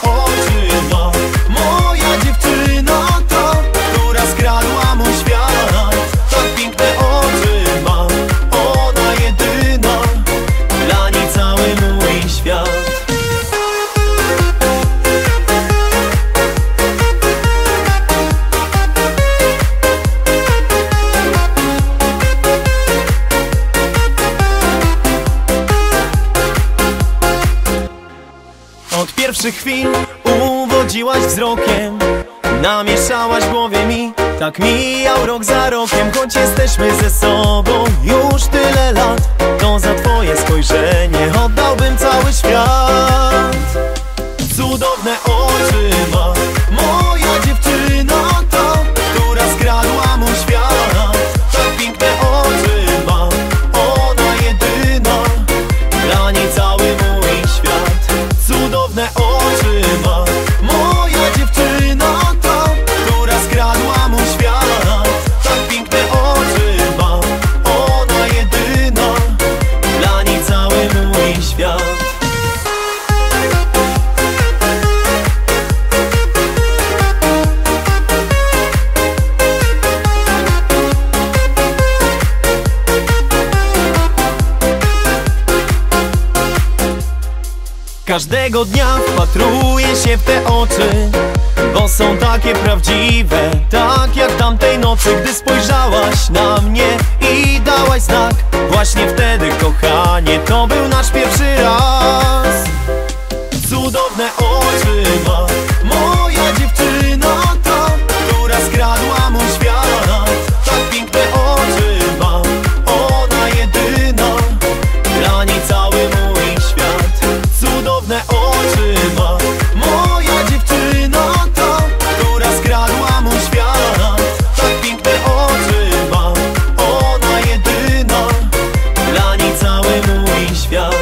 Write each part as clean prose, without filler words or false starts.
oczy ma moja dziewczyna, ta, która skradła mój świat. Tak piękne oczy ma ona jedyna, dla niej cały mój świat. Od pierwszych chwil uwodziłaś wzrokiem, namieszałaś w głowie mi. Tak mijał rok za rokiem, choć jesteśmy ze sobą już tyle lat, to za twoje spojrzenie oddałbym cały świat. Cudowne oczy ma moja dziewczyna, ta, która skradła mój świat. Tak piękne oczy ma ona jedyna, dla niej cały mój świat. Cudowne oczy ma moja dziewczyna, ta, która skradła mój świat. Tak piękne oczy ma ona jedyna, dla niej cały mój świat. Każdego dnia wpatruję się w te oczy, bo są takie prawdziwe, tak jak tamtej nocy, gdy spojrzałaś na mnie i dałaś znak. Właśnie wtedy, kochanie, to był nasz pierwszy raz. Cudowne oczy ma moja dziewczyna, ta, która skradła mój świat. Tak piękne oczy ma ona jedyna, dla niej cały mój świat. Cudowne oczy ma moja dziewczyna, ta, która skradła mój świat. Tak piękne oczy ma ona jedyna, dla niej cały mój świat.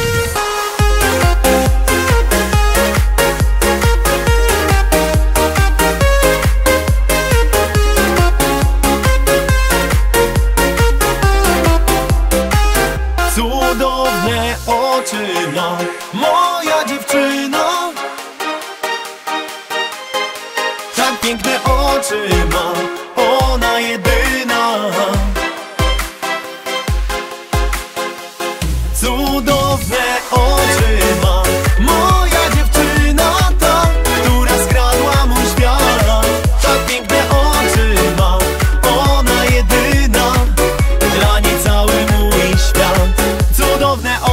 Cudowne oczy ma moja dziewczyna, tak piękne oczy ma ona jedyna. Cudowne oczy ma moja dziewczyna, ta, która skradła mój świat. Tak piękne oczy ma ona jedyna, dla niej cały mój świat. Cudowne